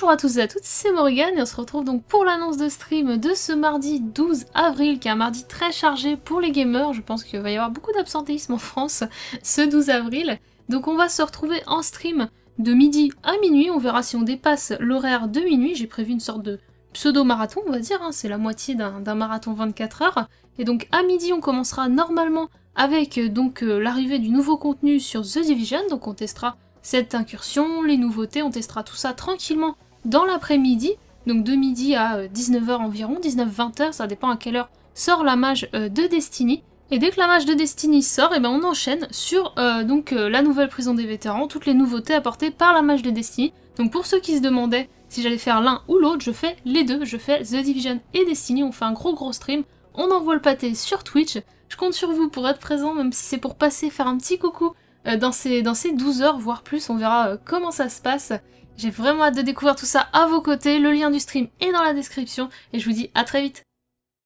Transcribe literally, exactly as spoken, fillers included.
Bonjour à tous et à toutes, c'est Morgane et on se retrouve donc pour l'annonce de stream de ce mardi douze avril, qui est un mardi très chargé pour les gamers. Je pense qu'il va y avoir beaucoup d'absentéisme en France ce douze avril. Donc on va se retrouver en stream de midi à minuit, on verra si on dépasse l'horaire de minuit. J'ai prévu une sorte de pseudo-marathon, on va dire, hein. C'est la moitié d'un marathon vingt-quatre heures. Et donc à midi on commencera normalement avec donc euh, l'arrivée du nouveau contenu sur The Division, donc on testera cette incursion, les nouveautés, on testera tout ça tranquillement dans l'après-midi, donc de midi à dix-neuf heures environ, dix-neuf vingt heures, ça dépend à quelle heure sort la mage euh, de Destiny. Et dès que la mage de Destiny sort, et ben on enchaîne sur euh, donc euh, la nouvelle prison des vétérans, toutes les nouveautés apportées par la mage de Destiny. Donc pour ceux qui se demandaient si j'allais faire l'un ou l'autre, je fais les deux, je fais The Division et Destiny, on fait un gros gros stream, on envoie le pâté sur Twitch. Je compte sur vous pour être présent, même si c'est pour passer, faire un petit coucou euh, dans, ces, dans ces douze heures, voire plus, on verra euh, comment ça se passe. J'ai vraiment hâte de découvrir tout ça à vos côtés, le lien du stream est dans la description, et je vous dis à très vite.